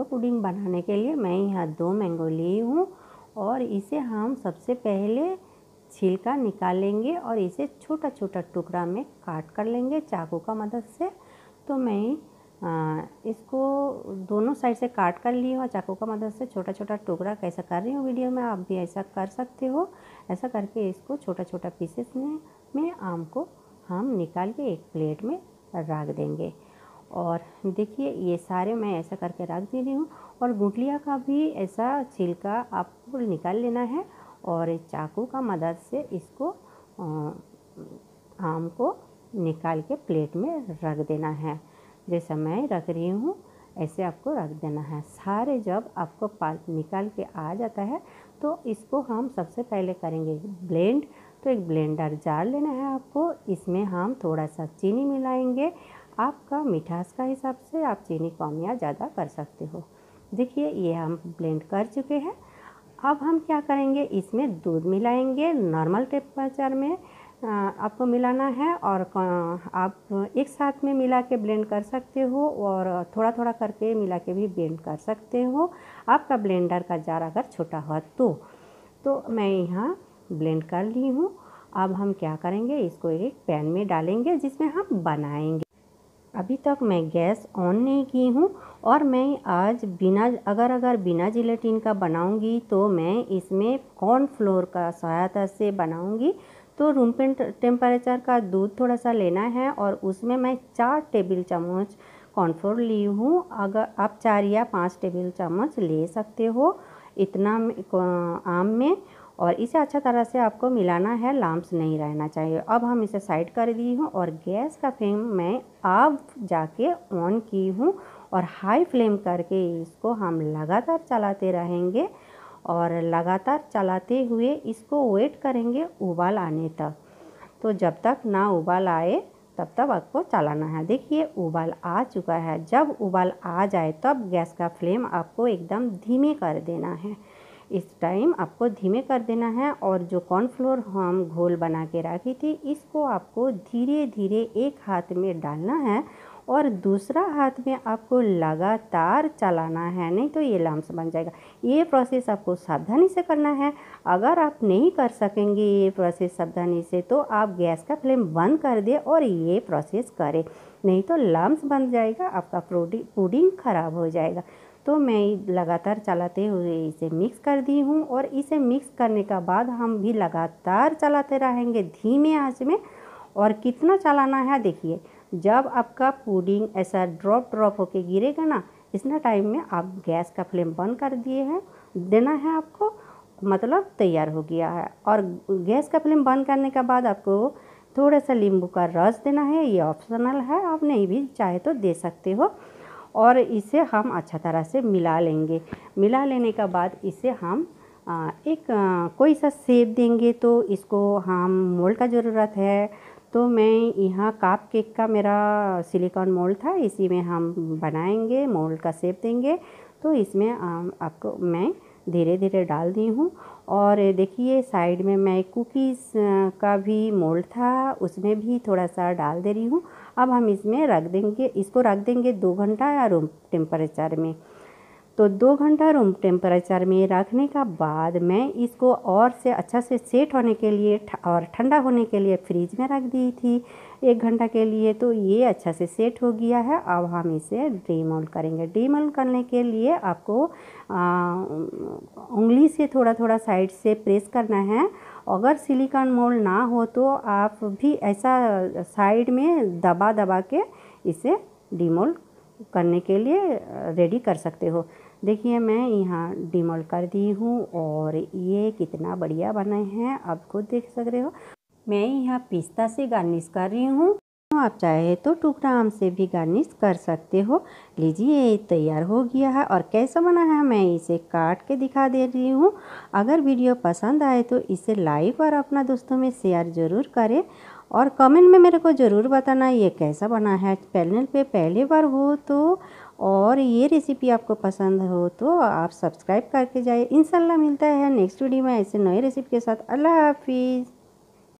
Pudding बनाने के लिए मैं यहाँ 2 मैंगो ली हूँ और इसे हम सबसे पहले छिलका निकाल लेंगे और इसे छोटा छोटा टुकड़ा में काट कर लेंगे चाकू का मदद से। तो मैं इसको दोनों साइड से काट कर ली हूँ चाकू का मदद से छोटा छोटा टुकड़ा। कैसा कर रही हूँ वीडियो में, आप भी ऐसा कर सकते हो। ऐसा करके इसको छोटा छोटा पीसेस में आम को हम निकाल के एक प्लेट में रख देंगे। और देखिए ये सारे मैं ऐसा करके रख दे रही हूँ। और गुठलिया का भी ऐसा छिलका आपको निकाल लेना है और चाकू का मदद से इसको आम को निकाल के प्लेट में रख देना है। जैसा मैं रख रही हूँ ऐसे आपको रख देना है। सारे जब आपको निकाल के आ जाता है तो इसको हम सबसे पहले करेंगे ब्लेंड। तो एक ब्लेंडर जार लेना है आपको। इसमें हम थोड़ा सा चीनी मिलाएंगे। आपका मिठास का हिसाब से आप चीनी कम या ज़्यादा कर सकते हो। देखिए ये हम ब्लेंड कर चुके हैं। अब हम क्या करेंगे, इसमें दूध मिलाएंगे। नॉर्मल टेम्परेचर में आपको मिलाना है और आप एक साथ में मिला के ब्लेंड कर सकते हो और थोड़ा थोड़ा करके मिला के भी ब्लेंड कर सकते हो। आपका ब्लेंडर का जार अगर छोटा हो तो मैं यहाँ ब्लेंड कर ली हूँ। अब हम क्या करेंगे, इसको एक पैन में डालेंगे जिसमें हम बनाएंगे। अभी तक मैं गैस ऑन नहीं की हूँ और मैं आज अगर बिना जिलेटिन का बनाऊंगी तो मैं इसमें कॉर्नफ्लोर का सहायता से बनाऊंगी। तो रूम टेम्परेचर का दूध थोड़ा सा लेना है और उसमें मैं 4 टेबल चम्मच कॉर्नफ्लोर ली हूँ। अगर आप 4 या 5 टेबल चम्मच ले सकते हो इतना आम में। और इसे अच्छा तरह से आपको मिलाना है, लम्स नहीं रहना चाहिए। अब हम इसे साइड कर दी हूँ और गैस का फ्लेम मैं अब जाके ऑन की हूँ और हाई फ्लेम करके इसको हम लगातार चलाते रहेंगे और लगातार चलाते हुए इसको वेट करेंगे उबाल आने तक। तो जब तक ना उबाल आए तब तक आपको चलाना है। देखिए उबाल आ चुका है। जब उबाल आ जाए तब गैस का फ्लेम आपको एकदम धीमे कर देना है। इस टाइम आपको धीमे कर देना है और जो कॉर्नफ्लोर हम घोल बना के रखी थी इसको आपको धीरे धीरे एक हाथ में डालना है और दूसरा हाथ में आपको लगातार चलाना है, नहीं तो ये लम्स बन जाएगा। ये प्रोसेस आपको सावधानी से करना है। अगर आप नहीं कर सकेंगे ये प्रोसेस सावधानी से तो आप गैस का फ्लेम बंद कर दे और ये प्रोसेस करें, नहीं तो लम्स बन जाएगा, आपका पुडिंग ख़राब हो जाएगा। तो मैं लगातार चलाते हुए इसे मिक्स कर दी हूँ और इसे मिक्स करने का बाद हम भी लगातार चलाते रहेंगे धीमे आंच में। और कितना चलाना है देखिए, जब आपका पुडिंग ऐसा ड्रॉप होके गिरेगा ना, इतना टाइम में आप गैस का फ्लेम बंद कर दिए हैं देना है आपको, मतलब तैयार हो गया है। और गैस का फ्लेम बंद करने के बाद आपको थोड़ा सा नींबू का रस देना है। ये ऑप्शनल है, आप नहीं भी चाहे तो दे सकते हो। और इसे हम अच्छा तरह से मिला लेंगे। मिला लेने के बाद इसे हम कोई सा शेप देंगे। तो इसको हम मोल्ड का ज़रूरत है। तो मैं यहाँ कप केक का मेरा सिलिकॉन मोल्ड था, इसी में हम बनाएंगे, मोल्ड का शेप देंगे। तो इसमें आपको मैं धीरे धीरे डाल दी हूँ। और देखिए साइड में मैं कुकीज़ का भी मोल्ड था, उसमें भी थोड़ा सा डाल दे रही हूँ। अब हम इसमें इसको रख देंगे 2 घंटा या रूम टेम्परेचर में। तो 2 घंटा रूम टेम्परेचर में रखने का बाद मैं इसको और से अच्छा से सेट होने के लिए और ठंडा होने के लिए फ्रीज में रख दी थी 1 घंटा के लिए। तो ये अच्छा से सेट हो गया है। अब हम इसे डीमोल्ड करेंगे। डीमोल्ड करने के लिए आपको उंगली से थोड़ा थोड़ा साइड से प्रेस करना है। अगर सिलिकॉन मोल्ड ना हो तो आप भी ऐसा साइड में दबा के इसे डीमोल्ड करने के लिए रेडी कर सकते हो। देखिए मैं यहाँ डीमोल्ड कर दी हूँ और ये कितना बढ़िया बने हैं, आप खुद देख सक रहे हो। मैं यहाँ पिस्ता से गार्निश कर रही हूँ, आप चाहे तो टुकड़ा आम से भी गार्निश कर सकते हो। लीजिए ये तैयार हो गया है। और कैसा बना है मैं इसे काट के दिखा दे रही हूँ। अगर वीडियो पसंद आए तो इसे लाइक और अपना दोस्तों में शेयर ज़रूर करें और कमेंट में मेरे को ज़रूर बताना ये कैसा बना है। चैनल पे पहली बार हो तो और ये रेसिपी आपको पसंद हो तो आप सब्सक्राइब करके जाइए। इंशाल्लाह मिलता है नेक्स्ट वीडियो में ऐसे नए रेसिपी के साथ। अल्लाह हाफिज़।